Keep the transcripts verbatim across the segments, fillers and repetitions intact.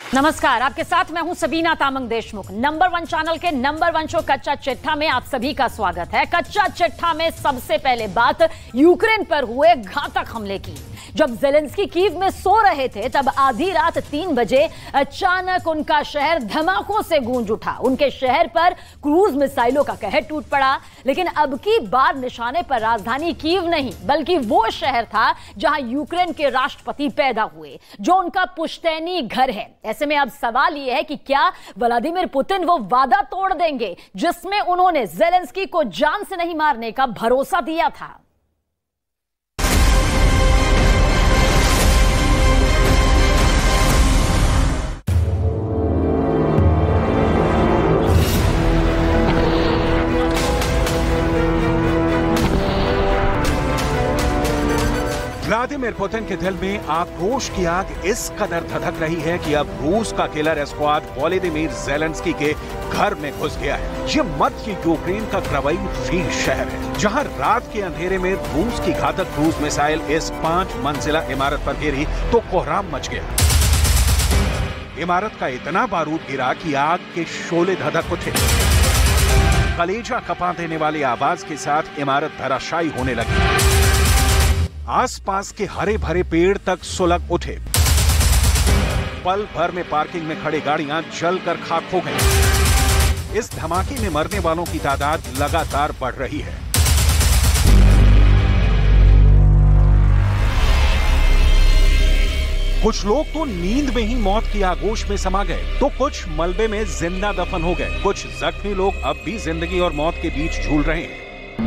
नमस्कार, आपके साथ मैं हूं Sabina Tamang Deshmukh. Number one channel के number one show Kachcha Chittha में आप सभी का स्वागत है। कच्चा चिट्ठा में सबसे पहले बात यूक्रेन पर हुए घातक हमले की। जब ज़ेलेंस्की कीव में सो रहे थे तब आधी रात तीन बजे अचानक उनका शहर धमाकों से गूंज उठा। उनके शहर पर क्रूज मिसाइलों का कहर टूट पड़ा। लेकिन अब की बार निशाने पर राजधानी कीव नहीं बल्कि वो शहर था जहां यूक्रेन के राष्ट्रपति पैदा हुए, जो उनका पुश्तैनी घर है। ऐसे में अब सवाल यह है कि क्या व्लादिमीर पुतिन वो वादा तोड़ देंगे जिसमें उन्होंने ज़ेलेंस्की को जान से नहीं मारने का भरोसा दिया था। व्लादिमीर पुतिन के दिल में आक्रोश की आग इस कदर धधक रही है कि अब रूस का किलर स्क्वाड व्लादिमीर ज़ेलेंस्की के घर में घुस गया है। ये मध्य यूक्रेन का क्रावाई शहर है, जहां रात के अंधेरे में रूस की घातक क्रूज मिसाइल इस पांच मंजिला इमारत पर गिरी तो कोहराम मच गया। इमारत का इतना बारूद गिरा कि आग के शोले धधक उठे। कलेजा कपा देने वाली आवाज के साथ इमारत धराशायी होने लगी। आसपास के हरे भरे पेड़ तक सुलग उठे। पल भर में पार्किंग में खड़ी गाड़ियां जलकर खाक हो गईं। इस धमाके में मरने वालों की तादाद लगातार बढ़ रही है। कुछ लोग तो नींद में ही मौत की आगोश में समा गए, तो कुछ मलबे में जिंदा दफन हो गए। कुछ जख्मी लोग अब भी जिंदगी और मौत के बीच झूल रहे हैं।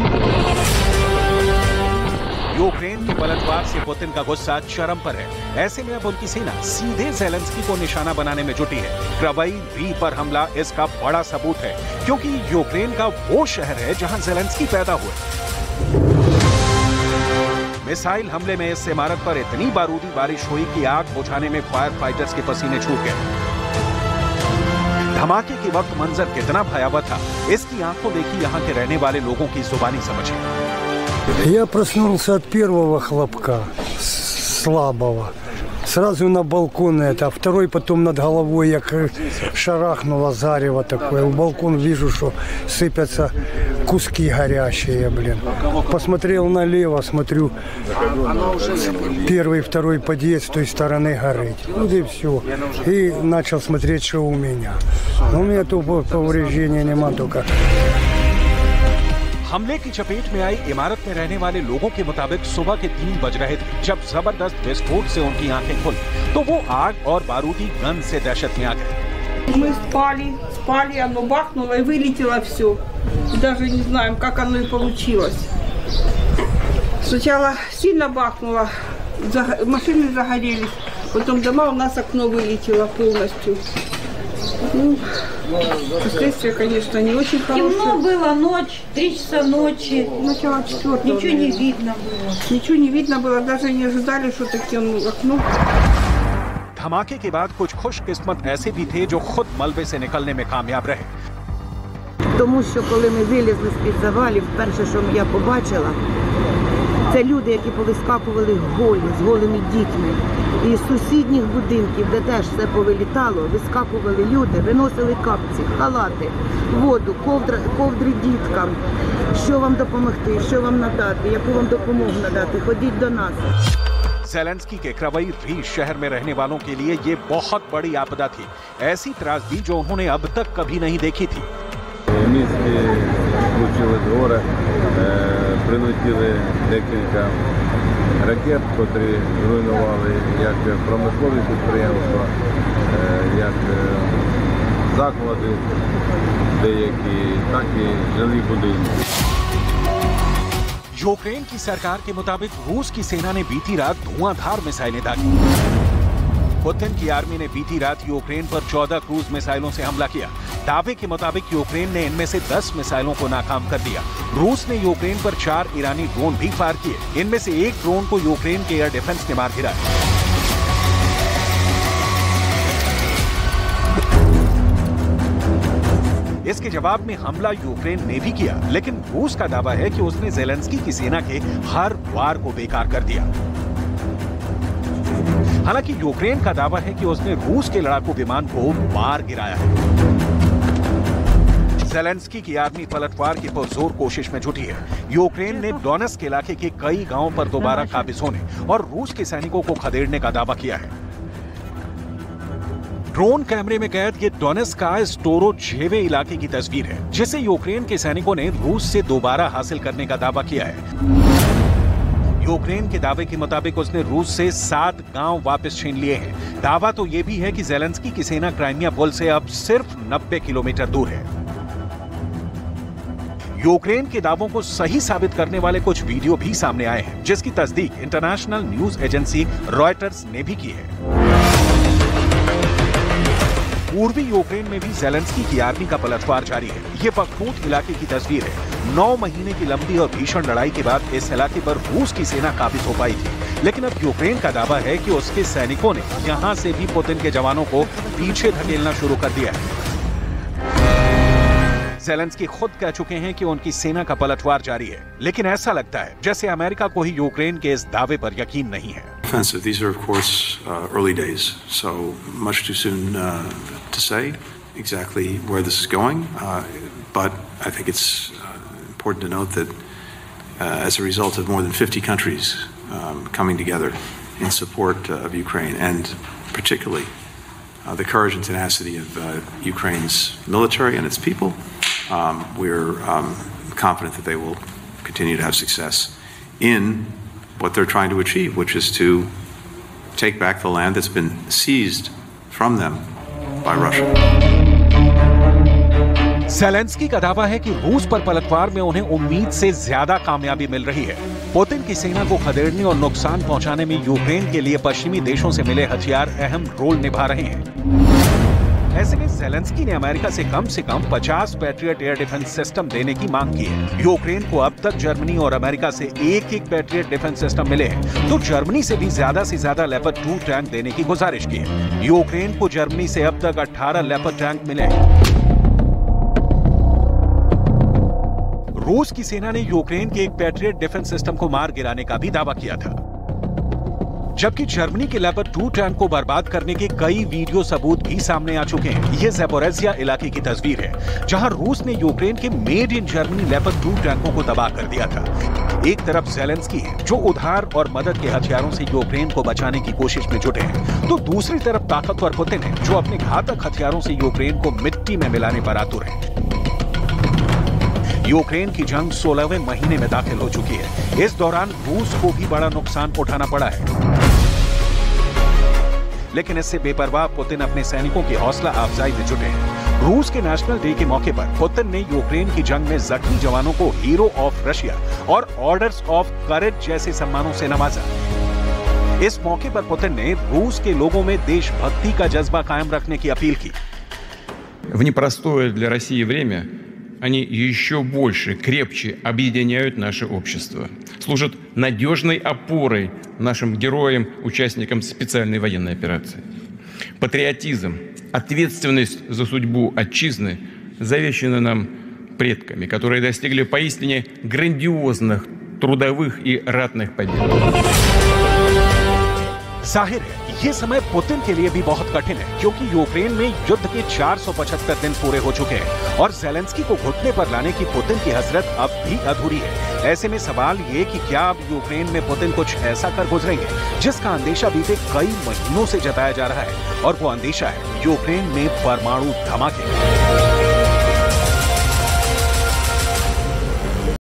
यूक्रेन के पलटवार से पुतिन का गुस्सा चरम पर है। ऐसे में अब उनकी सेना सीधे ज़ेलेंस्की को निशाना बनाने में जुटी है। क्रावाई वी पर हमला इसका बड़ा सबूत है, क्योंकि यूक्रेन का वो शहर है जहां ज़ेलेंस्की पैदा हुए। मिसाइल हमले में इस इमारत पर इतनी बारूदी बारिश हुई कि आग बुझाने में फायर फाइटर्स के पसीने छूट गए। धमाके के वक्त मंजर कितना भयावह था, इसकी आंखों देखी यहाँ के रहने वाले लोगों की जुबानी समझिए। Я проснулся от первого хлопка, слабого. Сразу на балкон это, а второй потом над головой, я шарахнуло зарево такое. В балкон вижу, что сыпятся куски горящие, блин. Посмотрел налево, смотрю, первый, второй подъезд с той стороны горит. Вот и все. И начал смотреть, что у меня. Но у меня то повреждения нема только. हमले की चपेट में आई इमारत में रहने वाले लोगों के मुताबिक सुबह के तीन बज रहे थे जब जबरदस्त विस्फोट से उनकी आंखें खुली, तो वो आग और बारूदी गंध से दहशत में आ गए। Мы спали, спали, оно бахнуло и вылетело все. Даже не знаем, как оно и получилось. Сначала сильно бахнуло, машины загорелись, потом дома, у нас окно вылетело полностью. Ну, последствия, конечно, не очень хорошие. Темно было, ночь, три часа ночи. Начало четвертого. Ничего не видно было. Ничего не видно было, даже не ожидали, что таким окно. धमाके के बाद कुछ खुशकिस्मत ऐसे भी थे जो खुद मलबे से निकलने में कामयाब रहे। Тому що коли ми вилізли з-під завалів, перше, що я побачила, це люди, які повискакували голі, з голими дітьми. І з сусідніх будинків, де теж все повилітало, вискакували люди, виносили капці, халати, воду, ковдри, ковдри діткам. Що вам допомогти, що вам надати, яку вам допомогу надати, ходіть до нас. ज़ेलेंस्की के क्रावाई वी शहर में रहने वालों के लिए ये बहुत बड़ी आपदा थी, ऐसी त्रासदी जो उन्होंने अब तक कभी नहीं देखी थी। В місті случилось горе, прилетіли декілька ракет, котрі руйнували як промислові підприємства, як заклади деякі, так і жилі будинки. यूक्रेन की सरकार के मुताबिक रूस की सेना ने बीती रात धुआंधार मिसाइलें दागी। पुतिन की आर्मी ने बीती रात यूक्रेन पर चौदह क्रूज मिसाइलों से हमला किया। दावे के मुताबिक यूक्रेन ने इनमें से दस मिसाइलों को नाकाम कर दिया। रूस ने यूक्रेन पर चार ईरानी ड्रोन भी फायर किए। इनमें से एक ड्रोन को यूक्रेन के एयर डिफेंस ने मार गिराया। इसके जवाब में हमला यूक्रेन ने भी किया, लेकिन रूस का दावा है कि उसने ज़ेलेंस्की की सेना के हर वार को बेकार कर दिया। हालांकि यूक्रेन का दावा है कि उसने रूस के लड़ाकू विमान को मार गिराया है। ज़ेलेंस्की की आर्मी पलटवार की पुरजोर कोशिश में जुटी है। यूक्रेन ने डोनेट्स्क इलाके के कई गांवों पर दोबारा काबिज होने और रूस के सैनिकों को खदेड़ने का दावा किया है। ड्रोन कैमरे में कैद ये डोनेट्स्क का स्टोरोजेवे इलाके की तस्वीर है, जिसे यूक्रेन के सैनिकों ने रूस से दोबारा हासिल करने का दावा किया है। यूक्रेन के दावे के मुताबिक उसने रूस से सात गांव वापस छीन लिए हैं। दावा तो यह भी है कि ज़ेलेंस्की की सेना क्राइमिया पुल से अब सिर्फ नब्बे किलोमीटर दूर है। यूक्रेन के दावों को सही साबित करने वाले कुछ वीडियो भी सामने आए हैं, जिसकी तस्दीक इंटरनेशनल न्यूज एजेंसी रॉयटर्स ने भी की है। पूर्वी यूक्रेन में भी ज़ेलेंस्की की आर्मी का पलटवार जारी है। ये बखमूत इलाके की तस्वीर है। नौ महीने की लंबी और भीषण लड़ाई के बाद इस इलाके पर रूस की सेना काबिज हो पाई थी, लेकिन अब यूक्रेन का दावा है कि उसके सैनिकों ने यहां से भी पुतिन के जवानों को पीछे धकेलना शुरू कर दिया है। ज़ेलेंस्की खुद कह चुके हैं कि उनकी सेना का पलटवार जारी है, लेकिन ऐसा लगता है जैसे अमेरिका को ही यूक्रेन के इस दावे पर यकीन नहीं है। Offensive. These are, of course, uh, early days, so much too soon uh, to say exactly where this is going. Uh, but I think it's uh, important to note that uh, as a result of more than fifty countries um, coming together in support uh, of Ukraine, and particularly uh, the courage and tenacity of uh, Ukraine's military and its people, um, we're um, confident that they will continue to have success in what they're trying to achieve, which is to take back the land that's been seized from them by Russia. Zelensky का दावा है कि रूस पर पलटवार में उन्हें उम्मीद से ज्यादा कामयाबी मिल रही है। पुतिन की सेना को खदेड़ने और नुकसान पहुंचाने में यूक्रेन के लिए पश्चिमी देशों से मिले हथियार अहम रोल निभा रहे हैं। ऐसे में ज़ेलेंस्की ने अमेरिका से कम से कम पचास पैट्रियट एयर डिफेंस सिस्टम देने की मांग की है। यूक्रेन को अब तक जर्मनी और अमेरिका से एक एक पैट्रियट डिफेंस सिस्टम मिले हैं, तो जर्मनी से भी ज्यादा से ज्यादा लेपर्ड टू टैंक देने की गुजारिश की है। यूक्रेन को जर्मनी से अब तक अठारह लेपर्ड टैंक मिले हैं। रूस की सेना ने यूक्रेन के एक पैट्रियट डिफेंस सिस्टम को मार गिराने का भी दावा किया था, जबकि जर्मनी के लेपर्ड टू टैंक को बर्बाद करने के कई वीडियो सबूत भी सामने आ चुके हैं। ये ज़ेपोरिज़िया इलाके की तस्वीर है, जहां रूस ने यूक्रेन के made in Germany Leopard two टैंकों को तबाह कर दिया था। एक तरफ ज़ेलेंस्की है, जो उधार और मदद के हथियारों से यूक्रेन को बचाने की कोशिश में जुटे हैं, तो दूसरी तरफ ताकतवर पुतिन है, जो अपने घातक हथियारों से यूक्रेन को मिट्टी में मिलाने पर आतुर है। यूक्रेन की जंग सोलहवें महीने में दाखिल हो चुकी है। इस दौरान रूस को भी बड़ा नुकसान उठाना पड़ा है, लेकिन इससे बेपरवाह पुतिन अपने सैनिकों की हौसला अफजाई में जुटे हैं। रूस के नेशनल डे के मौके पर पुतिन ने यूक्रेन की जंग में जख्मी जवानों को हीरो ऑफ रशिया और ऑर्डर्स ऑफ करेज जैसे सम्मानों से नवाजा। इस मौके पर पुतिन ने रूस के लोगों में देशभक्ति का जज्बा कायम रखने की अपील की। В непростое для России время они еще больше, крепче объединяют наше общество, служат надежной опорой нашим героям, участникам специальной военной операции. Патриотизм, ответственность за судьбу отчизны завещаны нам предками, которые достигли поистине грандиозных трудовых и ратных побед. जाहिर है ये समय पुतिन के लिए भी बहुत कठिन है, क्योंकि यूक्रेन में युद्ध के चार सौ पचहत्तर दिन पूरे हो चुके हैं और ज़ेलेंस्की को घुटने पर लाने की पुतिन की हसरत अब भी अधूरी है। ऐसे में सवाल ये कि क्या अब यूक्रेन में पुतिन कुछ ऐसा कर गुजरेंगे जिसका अंदेशा बीते कई महीनों से जताया जा रहा है, और वो अंदेशा है यूक्रेन में परमाणु धमाके।